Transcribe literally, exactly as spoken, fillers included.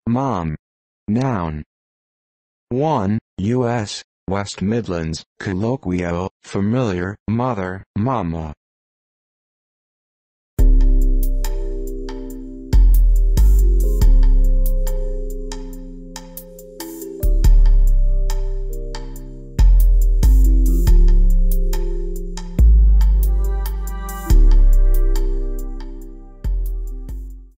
Mom. Noun. one. U S, West Midlands, colloquial, familiar, mother, mama.